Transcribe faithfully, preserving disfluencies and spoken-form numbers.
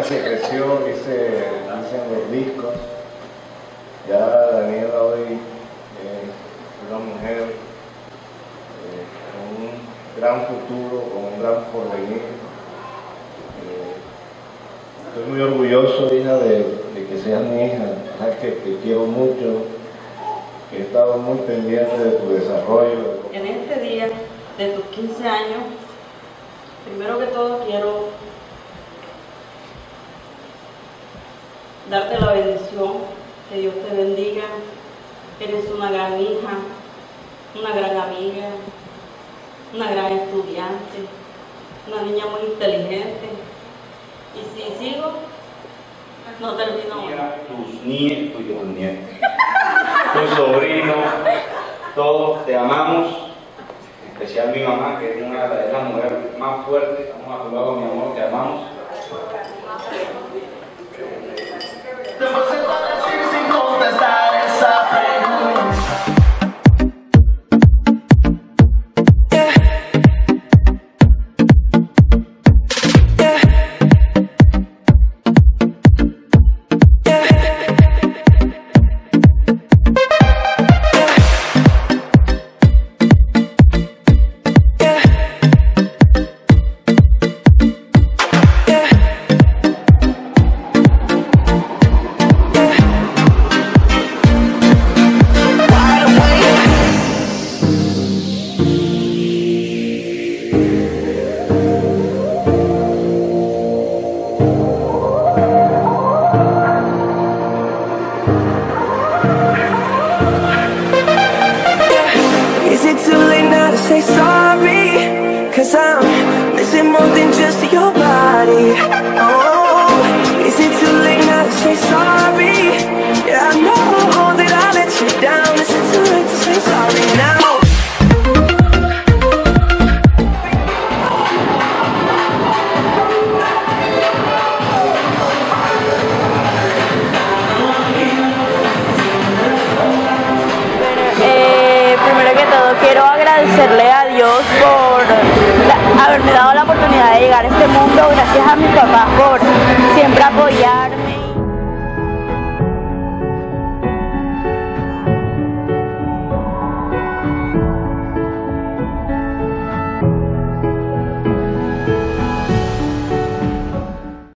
niña se creció, dice, dicen los discos. Ya Daniela hoy es una mujer eh, con un gran futuro, con un gran porvenir. Eh, estoy muy orgulloso, hija, de, de que seas mi hija, sabes que te quiero mucho, que he estado muy pendiente de tu desarrollo. En este día de tus quince años, primero que todo quiero darte la bendición, que Dios te bendiga. Eres una gran hija, una gran amiga, una gran estudiante, una niña muy inteligente. Y si sigo, no termino. Tus nietos y tus nietos, tus sobrinos, todos te amamos, en especial mi mamá, que es una de las mujeres más fuertes. Estamos a tu lado, mi amor, te amamos. Say sorry, cause I'm missing more than just your body. Oh, is it too late now to say sorry? Yeah, I know that I let you down. Is it too late to say sorry now? Quiero agradecerle a Dios por la, haberme dado la oportunidad de llegar a este mundo, gracias a mis papás por siempre apoyarme.